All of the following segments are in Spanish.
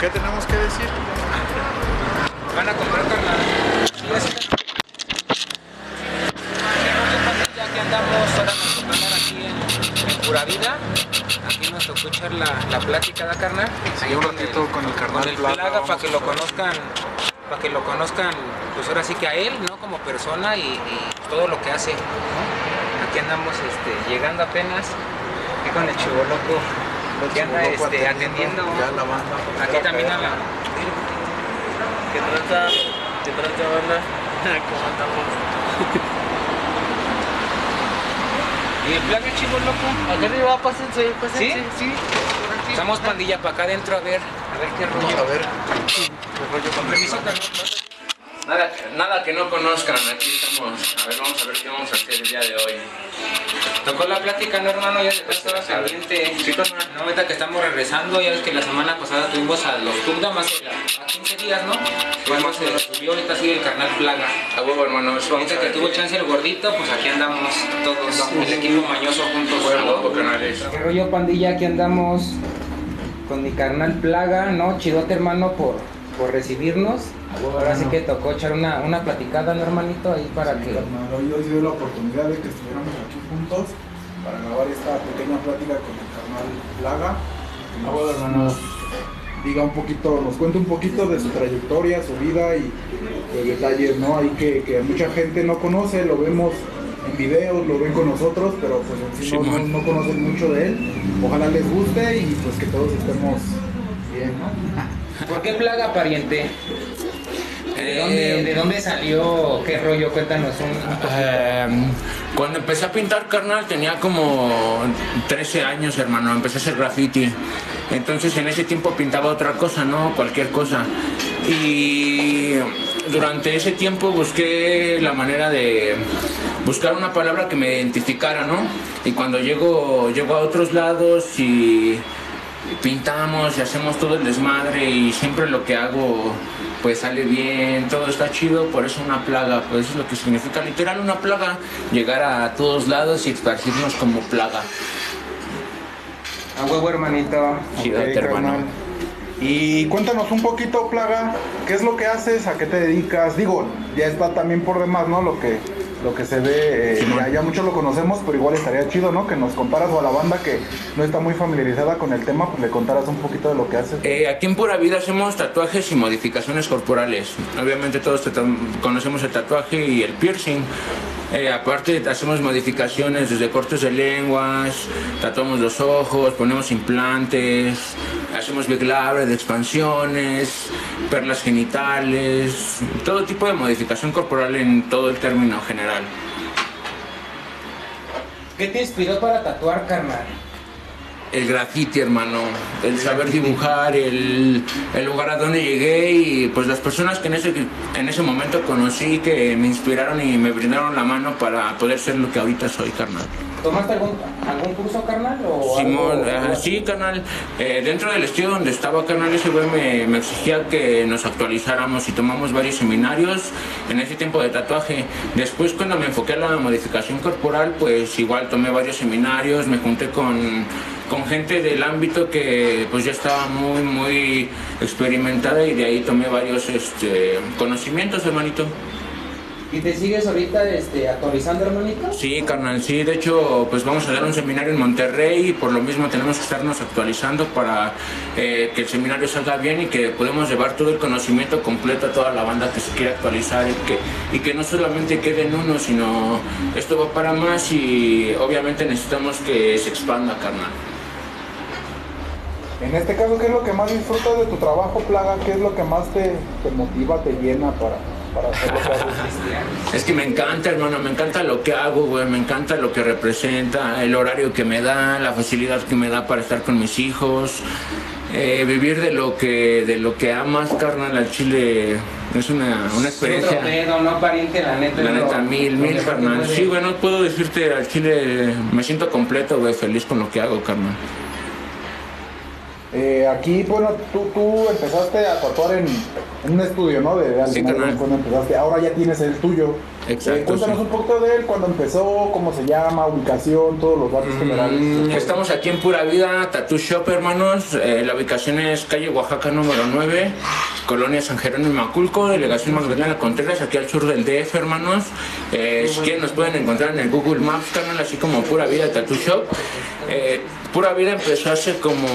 ¿Qué tenemos que decir? Van a comprar carnal. Ya que andamos, ahora nos tocó andar aquí en Pura Vida. Aquí nos tocó echar la plática de carnal. Sí, un ratito con el carnal Con el Plaga para que lo conozcan, pues ahora sí que a él, ¿no? Como persona y todo lo que hace, ¿no? Aquí andamos llegando apenas, aquí con el chivoloco, que anda atendiendo ya la banda. aquí también a la... ¿Qué trata, banda? ¿Cómo andamos? ¿Y el Plaga chivoloco? Acá arriba, pásense. ¿Sí? Sí. Estamos pandilla para acá adentro a ver qué rollo. A ver. Con permiso, carnal. Nada que no conozcan, aquí estamos. A ver, vamos a ver qué vamos a hacer el día de hoy. Tocó la plática, ¿no, hermano? Ya estaba pendiente. Sí, carnal. No, ahorita que estamos regresando, ya ves que la semana pasada tuvimos a los Tugdam a 15 días, ¿no? Cuando se subió, ahorita sigue el carnal Plaga. A huevo, hermano, eso vamos Ahorita a que ver. tuvo chance el gordito, pues aquí andamos todos, el equipo mañoso juntos. A huevo, canales. ¿Qué rollo, pandilla? Aquí andamos con mi carnal Plaga, ¿no? Chidote, hermano, por recibirnos. Ahora sí que tocó echar una platicada, ¿no, hermanito? Ahí para que... Hoy dio la oportunidad de que estuviéramos aquí juntos para grabar esta pequeña plática con el carnal Plaga. Nos diga un poquito, nos cuente un poquito de su trayectoria, su vida y los detalles, ¿no? Ahí que mucha gente no conoce, lo vemos en videos, lo ven con nosotros, pero pues en sí no conocen mucho de él. Ojalá les guste y pues que todos estemos bien, ¿no? ¿Por qué Plaga, pariente? ¿De dónde salió? ¿Qué rollo? Cuéntanos un poquito. Cuando empecé a pintar, carnal, tenía como 13 años, hermano. Empecé a hacer graffiti. Entonces en ese tiempo pintaba otra cosa, ¿no? Cualquier cosa. Y durante ese tiempo busqué la manera de buscar una palabra que me identificara, ¿no? Y cuando llego a otros lados y pintamos y hacemos todo el desmadre y siempre lo que hago pues sale bien, todo está chido, por eso una plaga, pues eso es lo que significa literal una plaga, llegar a todos lados y esparcirnos como plaga. A huevo, hermanito. Chidote, hermano. carnal. Y cuéntanos un poquito, Plaga, ¿qué es lo que haces? ¿A qué te dedicas? Digo, ya está también por demás, ¿no? Lo que se ve, ya muchos lo conocemos, pero igual estaría chido, ¿no? Que nos contaras, o a la banda que no está muy familiarizada con el tema, pues le contaras un poquito de lo que haces. Aquí en Pura Vida hacemos tatuajes y modificaciones corporales. Obviamente todos conocemos el tatuaje y el piercing. Aparte hacemos modificaciones desde cortes de lenguas, tatuamos los ojos, ponemos implantes, hacemos Big Labre de expansiones, perlas genitales, todo tipo de modificación corporal en todo el término general. ¿Qué te inspiró para tatuar, carnal? El graffiti, hermano, el saber dibujar, el lugar a donde llegué y pues las personas que en ese momento conocí que me inspiraron y me brindaron la mano para poder ser lo que ahorita soy, carnal. ¿Tomaste algún curso, carnal? O Simón, algo? sí, carnal. Dentro del estudio donde estaba, carnal, ese güey me exigía que nos actualizáramos y tomamos varios seminarios en ese tiempo de tatuaje. Después, cuando me enfoqué a la modificación corporal, pues igual tomé varios seminarios, me junté con gente del ámbito que pues ya estaba muy experimentada y de ahí tomé varios conocimientos, hermanito. ¿Y te sigues ahorita actualizando, hermanito? Sí, carnal, sí, de hecho pues vamos a dar un seminario en Monterrey y por lo mismo tenemos que estarnos actualizando para que el seminario salga bien y que podamos llevar todo el conocimiento completo a toda la banda que se quiere actualizar y que no solamente quede en uno, sino esto va para más y obviamente necesitamos que se expanda, carnal. En este caso, ¿qué es lo que más disfrutas de tu trabajo, Plaga? ¿Qué es lo que más te motiva, te llena para hacer lo que haces? Es que me encanta, hermano, me encanta lo que hago, güey, me encanta lo que representa, el horario que me da, la facilidad que me da para estar con mis hijos, vivir de lo que amas, carnal, al chile es una experiencia. Otro pedo, no, pariente, la neta. La neta, mil, carnal. Sí, güey, no puedo decirte, al chile me siento completo, güey, feliz con lo que hago, carnal. Aquí, bueno, tú empezaste a tatuar en un estudio, ¿no? De Sí, alguien, carnal. cuando empezaste, ahora ya tienes el tuyo. Exacto, Cuéntanos sí. un poco de él, cuando empezó, cómo se llama, ubicación, todos los datos generales. Estamos aquí en Pura Vida Tattoo Shop, hermanos. La ubicación es calle Oaxaca número 9, Colonia San Jerónimo Aculco, delegación Magdalena Contreras, aquí al sur del DF, hermanos. Si quieren nos pueden encontrar en el Google Maps, canal, así como Pura Vida Tattoo Shop. Pura Vida empezó hace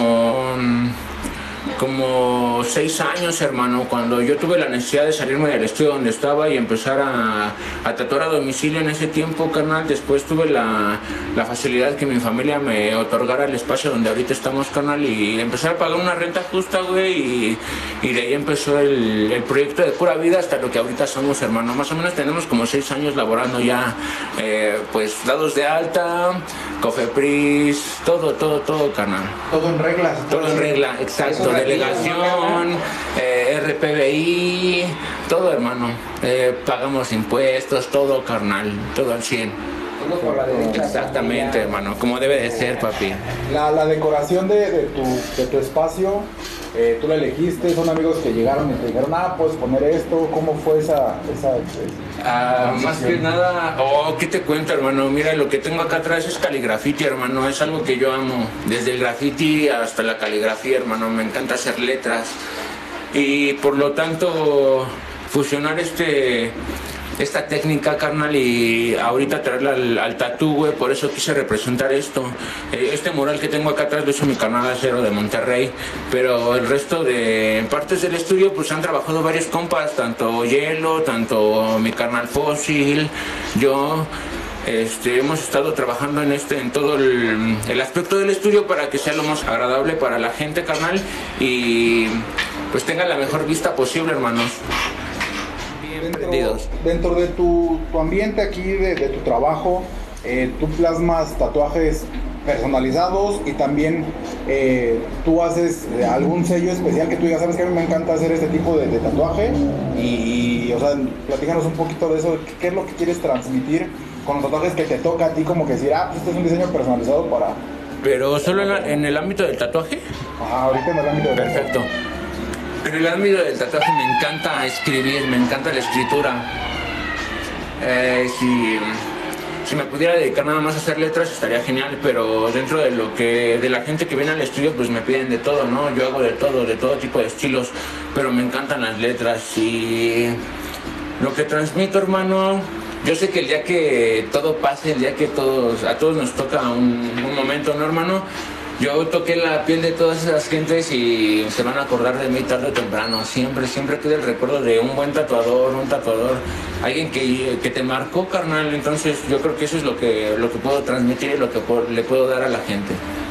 como 6 años, hermano, cuando yo tuve la necesidad de salirme del estudio donde estaba y empezar a tatuar a domicilio en ese tiempo, carnal. Después tuve la facilidad que mi familia me otorgara el espacio donde ahorita estamos, carnal, y empezar a pagar una renta justa, güey, y de ahí empezó el proyecto de Pura Vida hasta lo que ahorita somos, hermano. Más o menos tenemos como 6 años laborando ya, pues dados de alta, Cofepris, todo, carnal. Todo en reglas. Todo en regla, exacto. Delegación, RPBI, todo, hermano. Pagamos impuestos, todo, carnal, todo al 100. Todo por la derecha. Exactamente, hermano, como debe de ser, papi. La decoración de tu espacio, tú la elegiste, son amigos que llegaron y te dijeron, puedes poner esto, ¿cómo fue esa Más que nada, ¿qué te cuento, hermano? Mira, lo que tengo acá atrás es caligrafiti, hermano, es algo que yo amo, desde el graffiti hasta la caligrafía, hermano, me encanta hacer letras y por lo tanto fusionar esta técnica, carnal, y ahorita traerla al tatú, güey, por eso quise representar esto. Este mural que tengo acá atrás lo hizo mi carnal Acero de Monterrey, pero el resto de partes del estudio pues han trabajado varios compas, tanto Hielo, tanto mi carnal Fósil, yo. Hemos estado trabajando en todo el aspecto del estudio para que sea lo más agradable para la gente, carnal, y pues tenga la mejor vista posible, hermanos. Dentro de tu ambiente aquí, de tu trabajo, tú plasmas tatuajes personalizados y también tú haces algún sello especial que tú digas, sabes que a mí me encanta hacer este tipo de tatuaje y o sea, platícanos un poquito de eso, ¿qué es lo que quieres transmitir con los tatuajes que te toca a ti, como que decir, pues este es un diseño personalizado para... ¿Pero solo en el ámbito del tatuaje? Ajá, ahorita en el ámbito del tatuaje. Perfecto. En el ámbito del tatuaje me encanta escribir, me encanta la escritura. Si me pudiera dedicar nada más a hacer letras estaría genial, pero dentro de la gente que viene al estudio pues me piden de todo, ¿no? Yo hago de todo tipo de estilos, pero me encantan las letras y lo que transmito, hermano. Yo sé que el día que todo pase, el día que a todos nos toca un momento, ¿no, hermano? Yo toqué la piel de todas esas gentes y se van a acordar de mí tarde o temprano. Siempre queda el recuerdo de un buen tatuador, alguien que te marcó, carnal. Entonces yo creo que eso es lo que puedo transmitir y lo que le puedo dar a la gente.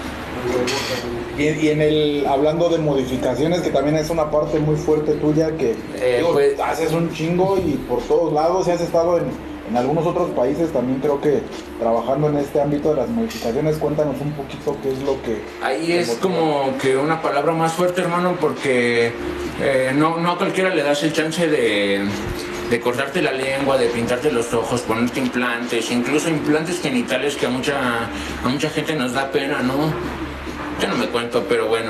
Y hablando de modificaciones, que también es una parte muy fuerte tuya, que pues, haces un chingo y por todos lados, y has estado en algunos otros países también, creo que trabajando en este ámbito de las modificaciones. Cuéntanos un poquito qué es lo que... Ahí es como que una palabra más fuerte, hermano, porque no a cualquiera le das el chance de cortarte la lengua, de pintarte los ojos, ponerte implantes, incluso implantes genitales que a mucha gente nos da pena, ¿no? Yo no me cuento, pero bueno.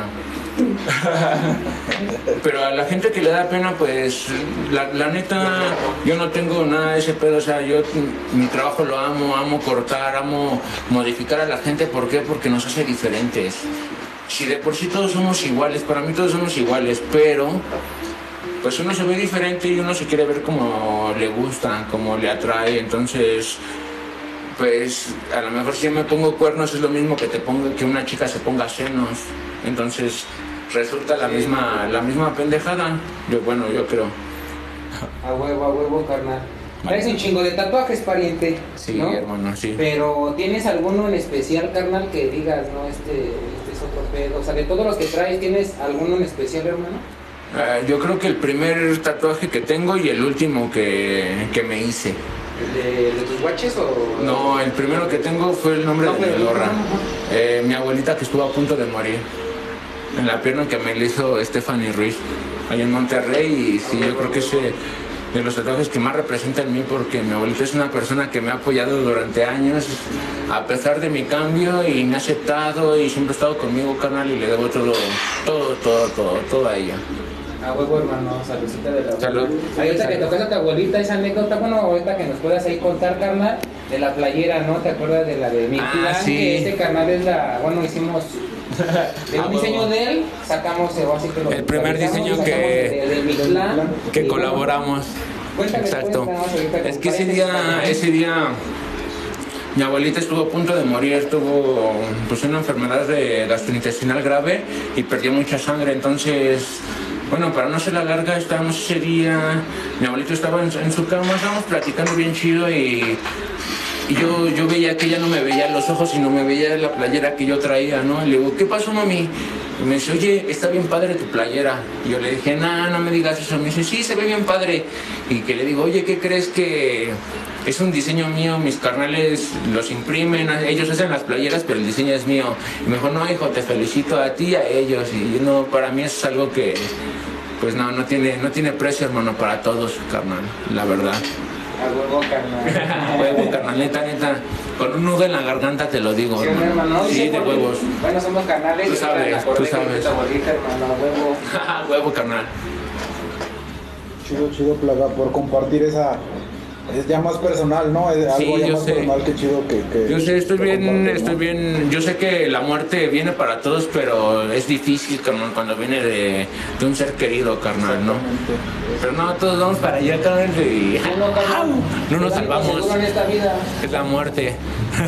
Pero a la gente que le da pena, pues la neta, yo no tengo nada de ese pedo. O sea, yo mi trabajo lo amo cortar, amo modificar a la gente. ¿Por qué? Porque nos hace diferentes. Si de por sí todos somos iguales, para mí todos somos iguales, pero pues uno se ve diferente y uno se quiere ver como le gusta, como le atrae. Entonces, pues a lo mejor si yo me pongo cuernos es lo mismo que una chica se ponga senos. Entonces resulta la misma pendejada. Yo creo. A huevo, carnal. Traes un chingo de tatuajes, pariente. Sí, ¿no? hermano, sí. Pero ¿tienes alguno en especial, carnal, que digas, no, este es otro pedo? O sea, de todos los que traes, ¿tienes alguno en especial, hermano? Yo creo que el primer tatuaje que tengo y el último que me hice. ¿De tus guaches o...? No, el primero que tengo fue el nombre de mi gorra. Mi abuelita que estuvo a punto de morir. En la pierna que me le hizo Stephanie Ruiz, allá en Monterrey. Y sí, yo creo que los tatuajes que más representa en mí, porque mi abuelita es una persona que me ha apoyado durante años, a pesar de mi cambio, y me ha aceptado y siempre ha estado conmigo, carnal, y le debo todo a ella. A huevo, hermano, saludcita de la Salud. Ahorita que tocaste a tu abuelita, esa anécdota, bueno, ahorita que nos puedas ahí contar, carnal, de la playera, ¿no? ¿Te acuerdas de la de mi plan? Sí. Que este carnal es la, bueno, hicimos de un diseño de él, sacamos así que lo El primer diseño sacamos de mi plan, que y bueno, colaboramos. cuéntame, Exacto. pues, ahorita Es que ese compartes, día mi abuelita estuvo a punto de morir, tuvo pues una enfermedad gastrointestinal grave y perdió mucha sangre. Entonces, bueno, para no ser la larga, estábamos ese día, mi abuelito estaba en su cama, estábamos platicando bien chido, y yo veía que ella no me veía los ojos, sino me veía la playera que yo traía, ¿no? Y le digo, ¿qué pasó, mami? Y me dice, oye, está bien padre tu playera. Y yo le dije, no me digas eso. Me dice, sí, se ve bien padre. Y que le digo, oye, ¿qué crees? Que es un diseño mío, mis carnales los imprimen, ellos hacen las playeras, pero el diseño es mío. Y me dijo, no, hijo, te felicito a ti y a ellos. Y no, para mí es algo que, pues no tiene precio, hermano, para todos, carnal, la verdad. A huevo, carnal. A huevo, carnal, neta, con un nudo en la garganta te lo digo, Sí, hermano. hermano, Sí, de huevos. Bueno, somos carnales. Tú sabes, y me acordé tú que sabes. tu abuelita, hermano, a huevo. Huevo, carnal. Chido, Plaga, por compartir esa. Es ya más personal, ¿no? Es algo Sí, ya yo más sé. personal que chido que Yo sé, estoy que bien, compartes, ¿no? yo sé que la muerte viene para todos, pero es difícil, carnal, cuando viene de un ser querido, carnal, ¿no? Exactamente. Pero no, todos vamos para allá, carnal, y Uno, carnal, no nos es algo salvamos. seguro en esta vida. Es la muerte.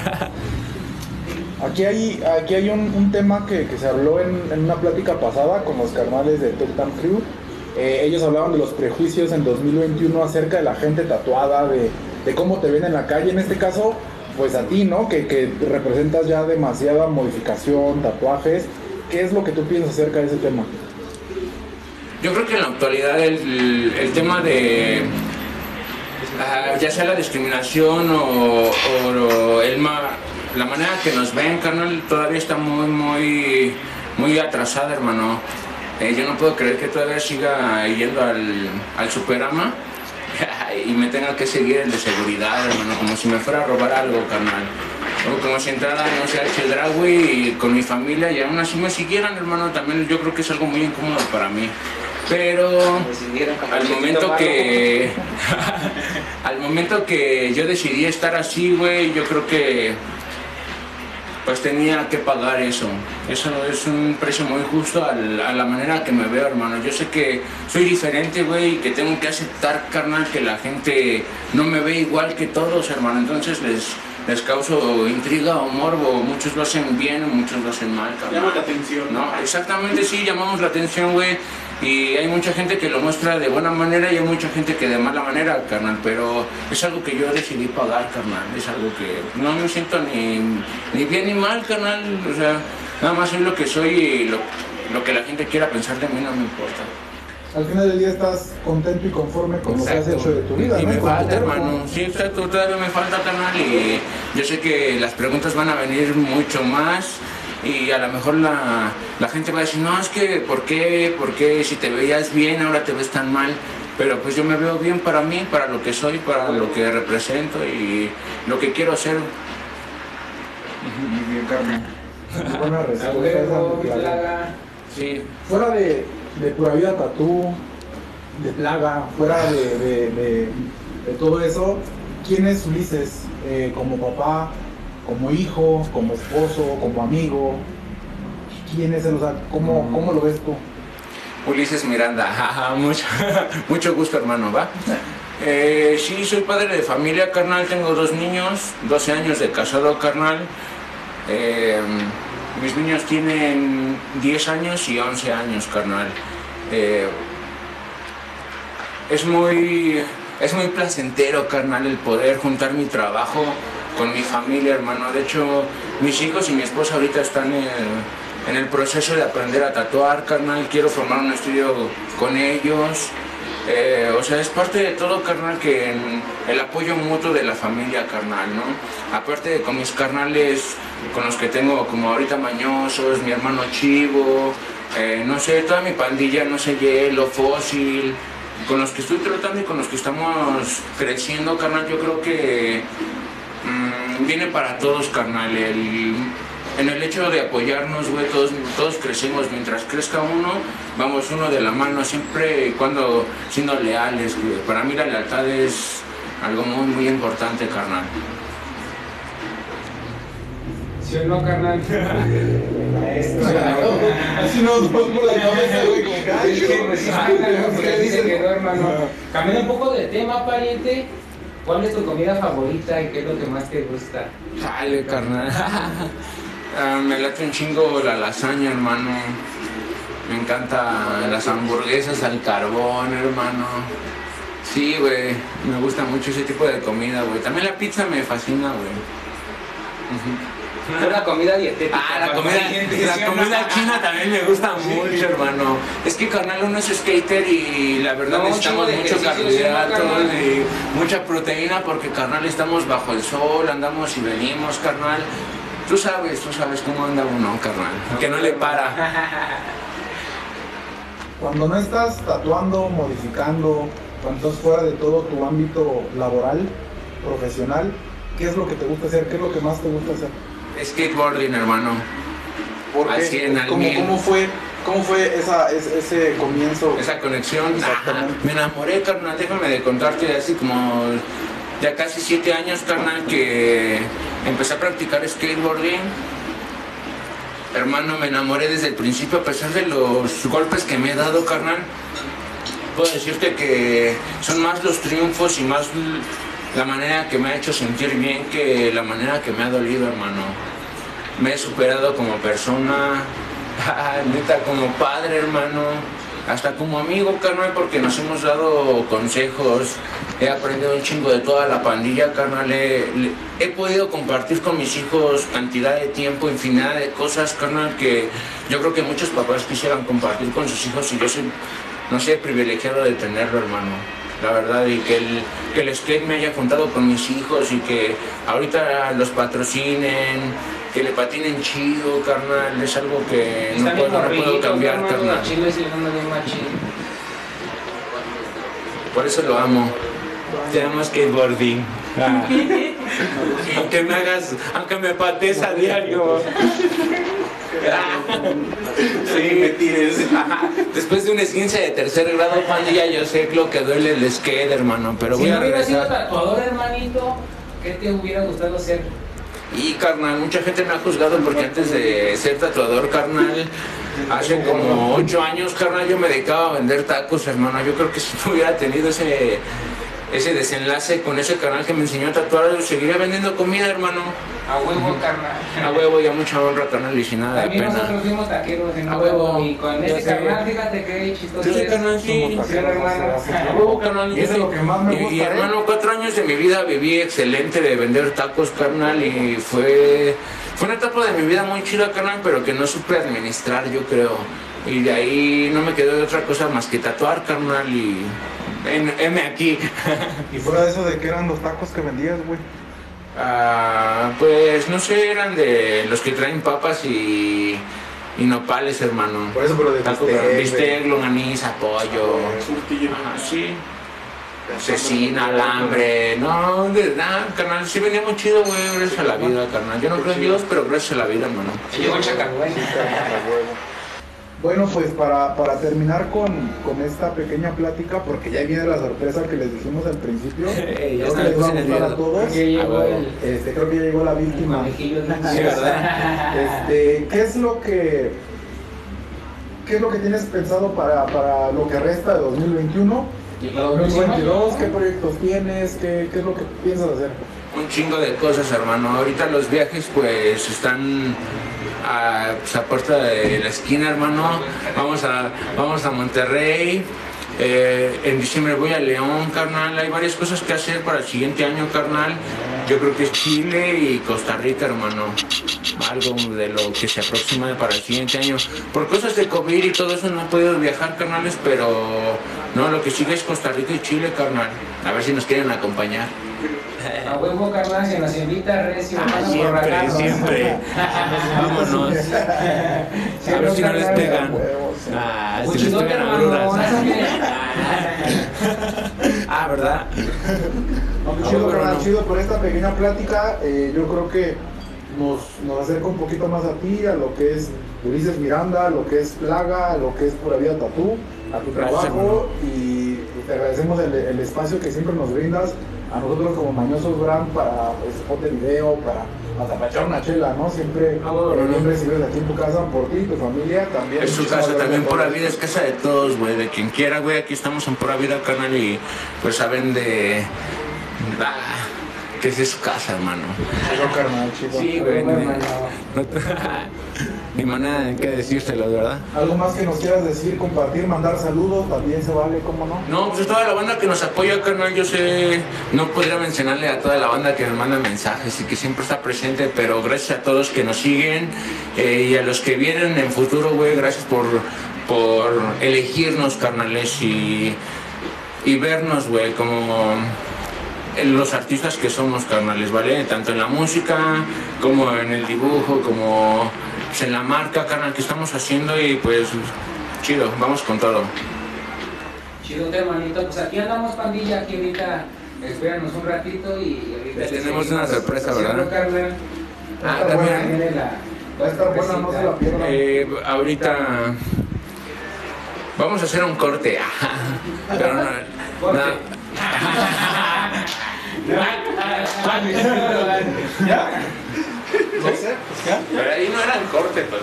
Aquí hay un tema que se habló en una plática pasada con los carnales de Tectan Crew. Ellos hablaban de los prejuicios en 2021 acerca de la gente tatuada, de cómo te ven en la calle. En este caso, pues a ti, ¿no? Que representas ya demasiada modificación, tatuajes. ¿Qué es lo que tú piensas acerca de ese tema? Yo creo que en la actualidad el tema de ya sea la discriminación o la manera que nos ven, carnal, todavía está muy atrasada, hermano. Yo no puedo creer que todavía siga yendo al Superama y me tenga que seguir el de seguridad, hermano, como si me fuera a robar algo, carnal. O como si entrara, no sé, al Chedraui con mi familia y aún así me siguieran, hermano. También yo creo que es algo muy incómodo para mí. Pero al momento que yo decidí estar así, güey, yo creo que pues tenía que pagar eso. Eso es un precio muy justo a la manera que me veo, hermano. Yo sé que soy diferente, güey, y que tengo que aceptar, carnal, que la gente no me ve igual que todos, hermano. Entonces les causo intriga o morbo. Muchos lo hacen bien, muchos lo hacen mal, carnal. Llama la atención. No, exactamente, sí, llamamos la atención, güey. Y hay mucha gente que lo muestra de buena manera y hay mucha gente que de mala manera, carnal. Pero es algo que yo decidí pagar, carnal. Es algo que no me siento ni bien ni mal, carnal. O sea, nada más soy lo que soy y lo que la gente quiera pensar de mí no me importa. Al final del día estás contento y conforme con lo que has Exacto. hecho de tu vida, Y ¿no? me Con tu falta, cuerpo. hermano. Sí, exacto, todavía me falta, carnal. Y yo sé que las preguntas van a venir mucho más. Y a lo mejor la gente va a decir, no, es que, ¿por qué si te veías bien ahora te ves tan mal? Pero pues yo me veo bien para mí, para lo que soy, para lo que represento y lo que quiero hacer. Muy bien, Carmen. Muy buena A respuesta huevo, esa, Plaga. Plaga. Sí. Fuera de Pura Vida Tatú, de Plaga, fuera de todo eso, ¿quién es Ulises? Como papá, como hijo, como esposo, como amigo. ¿Quién es él? O sea, ¿cómo lo ves tú? Ulises Miranda, jaja, mucho gusto, hermano, ¿va? Sí, soy padre de familia, carnal, tengo 2 niños, 12 años de casado, carnal. Mis niños tienen 10 años y 11 años, carnal. Es muy placentero, carnal, el poder juntar mi trabajo con mi familia, hermano. De hecho, mis hijos y mi esposa ahorita están en el proceso de aprender a tatuar, carnal. Quiero formar un estudio con ellos. O sea, es parte de todo, carnal, que el apoyo mutuo de la familia, carnal, ¿no? Aparte de con mis carnales, con los que tengo como ahorita mañosos, mi hermano Chivo, no sé, toda mi pandilla, no sé, Hielo, Fósil, con los que estoy tratando y con los que estamos creciendo, carnal, yo creo que viene para todos, carnal. En el hecho de apoyarnos, güey, todos crecemos. Mientras crezca uno, vamos uno de la mano, siempre y cuando siendo leales, güey. Para mí la lealtad es algo muy, muy importante, carnal. ¿Sí o no, carnal? Así nos vamos por la cabeza, güey, como que, ay, Se quedó, hermano. Cambiando un poco de tema, pariente. ¿Cuál es tu comida favorita y qué es lo que más te gusta? Dale, carnal. Me late un chingo la lasaña, hermano. Me encantan las hamburguesas al carbón, hermano. Sí, güey, me gusta mucho ese tipo de comida, güey. También la pizza me fascina, güey. La comida dietética. La comida china también me gusta mucho, hermano. Es que, carnal, uno es skater y la verdad necesitamos mucho carbohidratos y mucha proteína porque, carnal, estamos bajo el sol, andamos y venimos, carnal. Tú sabes cómo anda uno, carnal. Que no le para. Cuando no estás tatuando, modificando, cuando estás fuera de todo tu ámbito laboral, profesional, ¿qué es lo que te gusta hacer? ¿Qué es lo que más te gusta hacer? Skateboarding, hermano. ¿Por Al qué? 100, al 1000. ¿Cómo fue ese comienzo? Esa conexión. Exactamente. Me enamoré, carnal. Déjame de contarte así como ya casi 7 años, carnal, que empecé a practicar skateboarding. Hermano, me enamoré desde el principio, a pesar de los golpes que me he dado, carnal. Puedo decirte que son más los triunfos y más la manera que me ha hecho sentir bien que la manera que me ha dolido, hermano. Me he superado como persona, neta, como padre, hermano, hasta como amigo, carnal, porque nos hemos dado consejos. He aprendido un chingo de toda la pandilla, carnal. He podido compartir con mis hijos cantidad de tiempo, infinidad de cosas, carnal, que yo creo que muchos papás quisieran compartir con sus hijos y yo soy, no sé, privilegiado de tenerlo, hermano. La verdad, y que el skate me haya juntado con mis hijos y que ahorita los patrocinen, que le patinen chido, carnal, es algo que no puedo cambiar, carnal. Por eso lo amo. Te amo skateboarding. Aunque me patees a diario. Sí, me tires. Después de un esguince de 3er grado, pandilla, yo sé lo que duele el skate, hermano, pero voy a regresar. Si no hubieras sido tatuador, hermanito, ¿qué te hubiera gustado hacer? Y, carnal, mucha gente me ha juzgado porque antes de ser tatuador, carnal, hace como 8 años, carnal, yo me dedicaba a vender tacos, hermano. Yo creo que si no hubiera tenido ese desenlace con ese canal que me enseñó a tatuar, yo seguiría vendiendo comida, hermano. A huevo, carnal. A huevo, y a mucha honra, carnal, y sin nada de También pena. nosotros fuimos taqueros en A huevo. Y con este carnal, fíjate qué chistoso Sí, es. carnal, sí. Sí, hermano. A huevo, carnal. Y eso es lo que más me gusta, Y, hermano, 4 años de mi vida viví excelente de vender tacos, carnal, y fue una etapa de mi vida muy chida, carnal, pero que no supe administrar, yo creo. Y de ahí no me quedó de otra cosa más que tatuar, carnal, y heme aquí. Y fuera de eso, ¿de qué eran los tacos que vendías, güey? Pues no sé, eran de los que traen papas y nopales, hermano. Por eso, pero de Bistec, longaniza, pollo. Ajá, sí. Cecina, alambre. No, carnal, sí venía muy chido, güey, gracias a la vida, carnal. Yo no creo en Dios, pero gracias a la vida, hermano. Llegó el chacarruén. Bueno, pues para terminar con esta pequeña plática, porque ya viene la sorpresa que les dijimos al principio, creo que les va a gustar a todos. Creo que ya llegó la víctima. Sí, ¿verdad? ¿Qué es lo que tienes pensado para lo que resta de 2021? 2022, ¿qué proyectos tienes? ¿Qué es lo que piensas hacer? Un chingo de cosas, hermano. Ahorita los viajes pues están a puerta de la esquina, hermano. Vamos a Monterrey. En diciembre voy a León, carnal. Hay varias cosas que hacer para el siguiente año, carnal. Yo creo que es Chile y Costa Rica, hermano. Algo de lo que se aproxima para el siguiente año. Por cosas de COVID y todo eso no he podido viajar, carnales, pero no, lo que sigue es Costa Rica y Chile, carnal. A ver si nos quieren acompañar. A huevo, carnal, se nos invita recio. Siempre. Vámonos. A ver si no les pegan. Cuchidote, hermano. ¿verdad? No, chido, carnal, chido por esta pequeña plática. Yo creo que nos acerca un poquito más a ti, a lo que es Ulises Miranda, a lo que es Plaga, a lo que es Pura Vida Tatú, a tu trabajo, y te agradecemos el espacio que siempre nos brindas a nosotros como Mañosos Brand para spot de video, para hasta echar una chela, ¿no? Siempre bien recibidos aquí en tu casa por ti y tu familia también. Es su casa también, Pura Vida es casa de todos, güey, de quien quiera, güey, aquí estamos en Pura Vida, carnal, y pues saben de... que es su casa, hermano. Chido, carnal, chido. Sí, güey. Ni manera de qué decírselo, ¿verdad? ¿Algo más que nos quieras decir, compartir, mandar saludos? También se vale, ¿cómo no? No, pues toda la banda que nos apoya, carnal, yo sé, no podría mencionarle a toda la banda que nos manda mensajes y que siempre está presente, pero gracias a todos que nos siguen y a los que vienen en futuro, güey, gracias por elegirnos, carnales, y vernos, güey, como los artistas que somos, carnales, ¿vale? Tanto en la música, como en el dibujo, como pues, en la marca, carnal, que estamos haciendo, y pues chido, vamos con todo. Chido, hermanito. Pues aquí andamos, pandilla, aquí ahorita. Espéranos un ratito y ahorita Les tenemos una sorpresa, ¿verdad? Carnal. También. Viene Va a estar buena, no se la pierdan. Ahorita vamos a hacer un corte. Pero no. ¿Ya? No sé, pues ya. Pero ahí no era el corte, pues.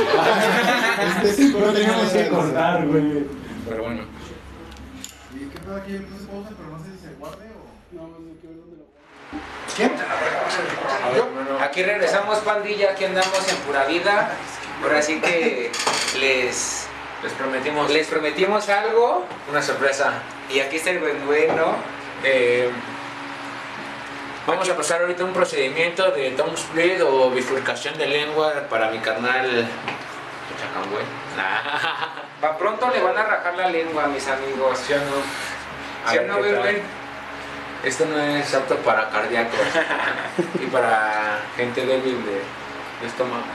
No teníamos que cortar, güey. Pero bueno. ¿Y qué pasa aquí? Entonces pausa, pero no sé si se guarde o... No, no quiero ver dónde lo guarde. ¿Quién? Aquí regresamos, pandilla, aquí andamos en Pura Vida. Ahora sí que les prometimos algo, Una sorpresa. y aquí está el bueno. Vamos a pasar ahorita un procedimiento de tongue split o bifurcación de lengua para mi carnal Chacangüe. Va, pronto le van a rajar la lengua, mis amigos. ¿Sí o no? ¿Sí o no, güey? Esto no es apto para cardíacos y para gente débil de estómago.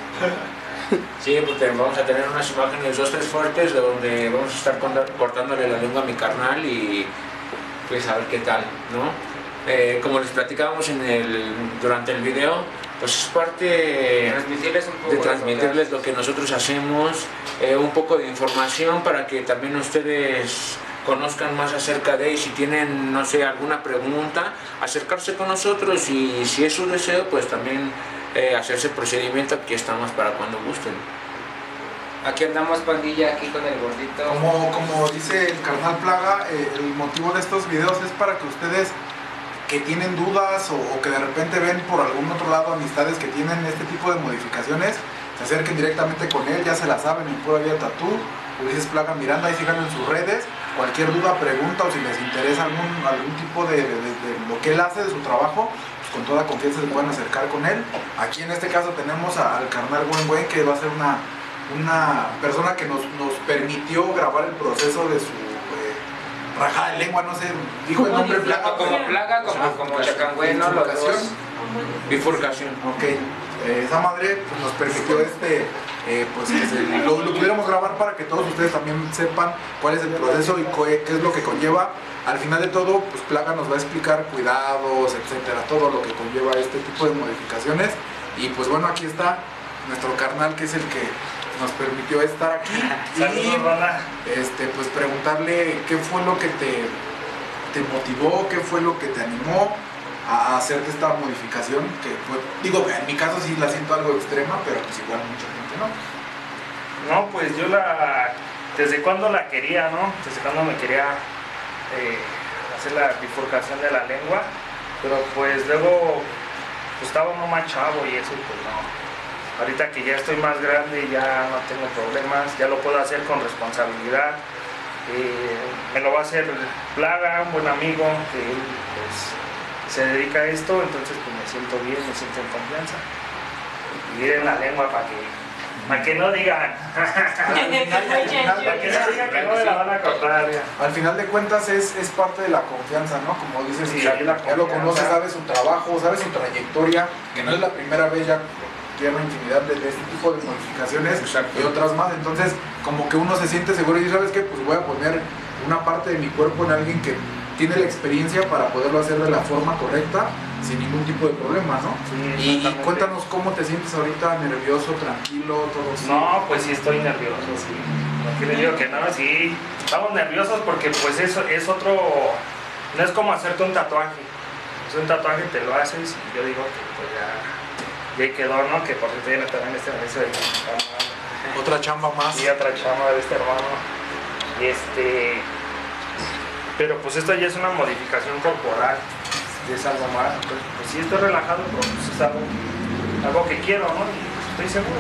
Sí, porque vamos a tener unas imágenes 2-3 fuertes de donde vamos a estar cortándole la lengua a mi carnal y pues a ver qué tal, ¿no? Como les platicábamos durante el video, pues es parte de transmitirles lo que nosotros hacemos, un poco de información para que también ustedes conozcan más acerca de, y si tienen, no sé, alguna pregunta, acercarse con nosotros, y si es su deseo, pues también hacerse el procedimiento. Aquí estamos para cuando gusten. Aquí andamos, pandilla, aquí con el gordito. Como dice el carnal Plaga, el motivo de estos videos es para que ustedes que tienen dudas o que de repente ven por algún otro lado amistades que tienen este tipo de modificaciones, se acerquen directamente con él, ya se la saben, en Pura Vida Tatú, Ulises Plaga Miranda, ahí síganlo en sus redes. Cualquier duda, pregunta, o si les interesa algún tipo de lo que él hace, de su trabajo, pues con toda confianza se pueden acercar con él. Aquí en este caso tenemos al carnal Buen, que va a ser una persona que nos permitió grabar el proceso de su rajada de lengua, no sé, dijo el nombre Plaga. Como Plaga, como Chacangüe, ¿no? Los dos. Bifurcación. Ok, esa madre pues, nos permitió pues que lo pudiéramos grabar para que todos ustedes también sepan cuál es el proceso y qué es lo que conlleva. Al final de todo, pues Plaga nos va a explicar cuidados, etcétera, todo lo que conlleva este tipo de modificaciones. Y pues bueno, aquí está nuestro carnal, que es el que nos permitió estar aquí. Saludos, Rana. Pues preguntarle qué fue lo que te motivó, qué fue lo que te animó a hacer esta modificación, que pues, digo, en mi caso sí la siento algo extrema, pero pues igual mucha gente no. No, pues yo desde cuando la quería, ¿no? Desde cuando me quería hacer la bifurcación de la lengua, pero pues luego pues, estaba uno más chavo y eso, pues no. Ahorita que ya estoy más grande, ya no tengo problemas, ya lo puedo hacer con responsabilidad. Me lo va a hacer Plaga, un buen amigo, que él pues, se dedica a esto, entonces pues me siento bien, me siento en confianza. Y miren la lengua para que no digan. Para que no digan que no me la van a cortar. Al final de cuentas es parte de la confianza, ¿no? Como dices, Sí, ya la lo confianza. conoces, sabes su trabajo, sabes su trayectoria, que no es la primera vez, ya lleva infinidad de este tipo de modificaciones. Exacto. Y otras más. Entonces, como que uno se siente seguro y ¿sabes qué? Pues voy a poner una parte de mi cuerpo en alguien que tiene la experiencia para poderlo hacer de la forma correcta, sin ningún tipo de problema, ¿no? Sí, Y exactamente. cuéntanos cómo te sientes ahorita, nervioso, tranquilo, todo así. No, pues sí estoy nervioso, sí. Aquí les digo que no, sí. Estamos nerviosos porque pues eso es otro... No es como hacerte un tatuaje. Es un tatuaje, te lo haces y yo digo que pues ya ahí quedó, ¿no? Que por cierto viene también este anuncio de Otra chamba más. y otra chama de este hermano. Pero pues esto ya es una modificación corporal. Es algo más. Entonces, pues sí estoy relajado, pero pues es algo que quiero, ¿no? Y pues, estoy seguro.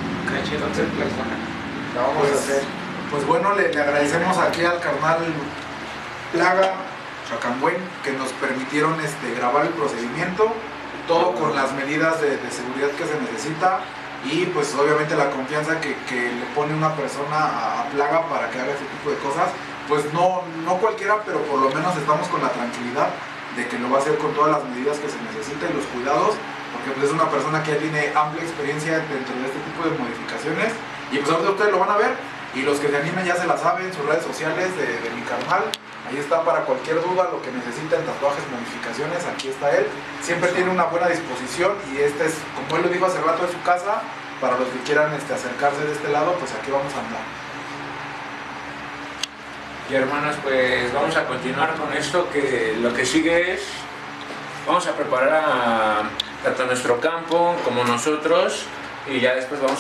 Lo vamos a hacer. Pues bueno, le agradecemos aquí al carnal Plaga Chacangüen que nos permitieron grabar el procedimiento, todo con las medidas de seguridad que se necesita y pues obviamente la confianza que le pone una persona a Plaga para que haga ese tipo de cosas. Pues no cualquiera, pero por lo menos estamos con la tranquilidad de que lo va a hacer con todas las medidas que se necesitan y los cuidados, porque pues es una persona que ya tiene amplia experiencia dentro de este tipo de modificaciones y pues ahorita ustedes lo van a ver y los que se animen ya se la saben, sus redes sociales de mi carnal, ahí está para cualquier duda, lo que necesiten, tatuajes, modificaciones, aquí está él, siempre tiene una buena disposición y este es, como él lo dijo hace rato, es su casa, para los que quieran acercarse de este lado, pues aquí vamos a andar. Y hermanos, pues vamos a continuar con esto, que lo que sigue es, vamos a preparar tanto nuestro campo como nosotros y ya después vamos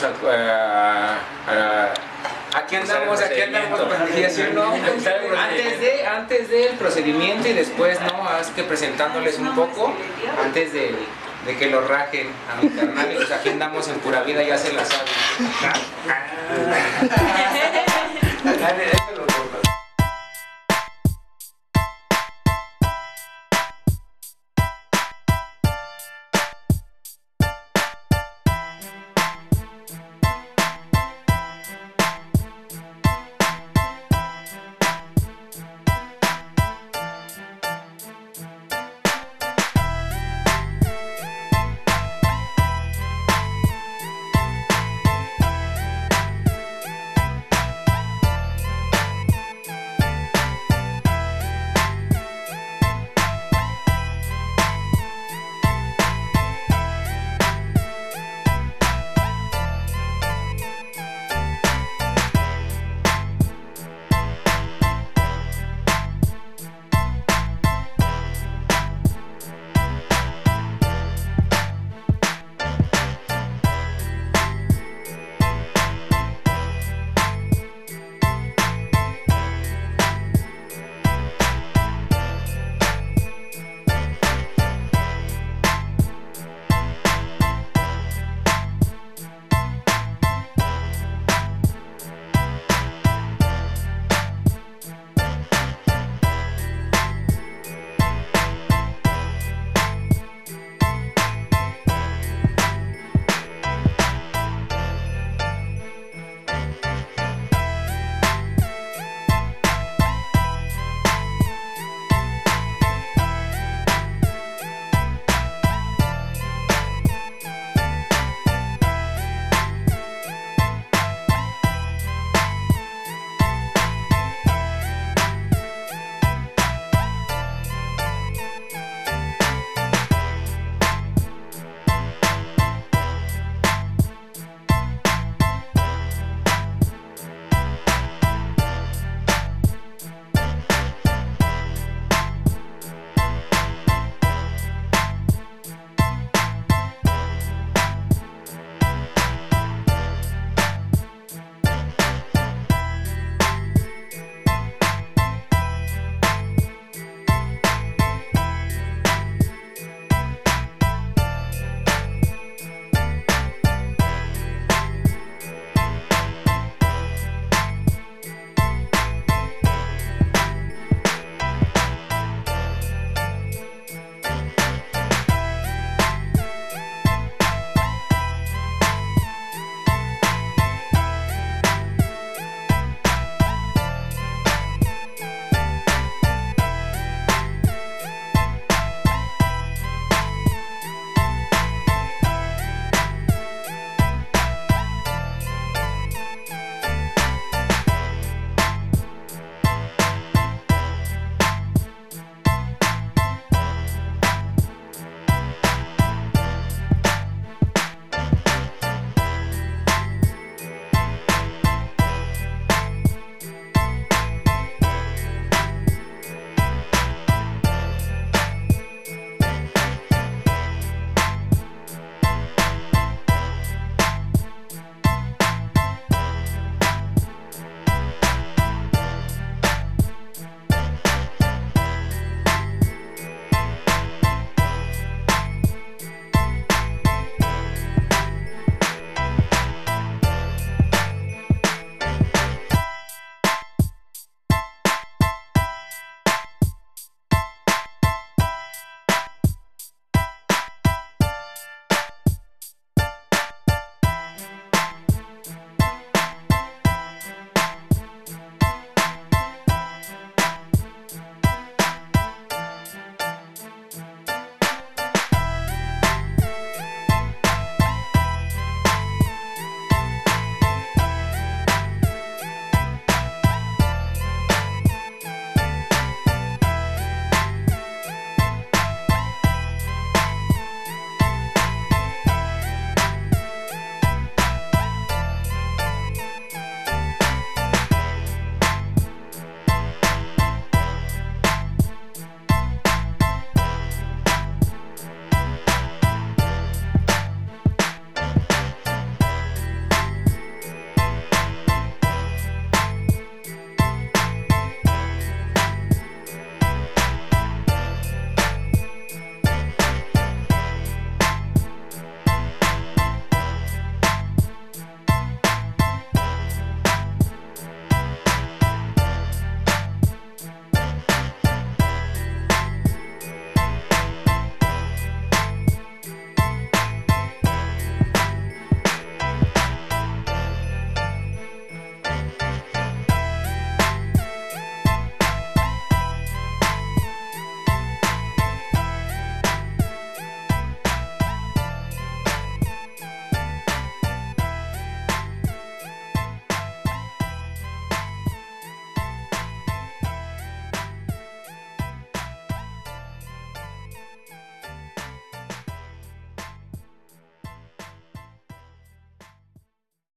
Aquí andamos haciendo antes del procedimiento y después, ¿no? Es que presentándoles un poco antes de que lo rajen a mi carnal y pues aquí andamos en pura vida, ya se la saben.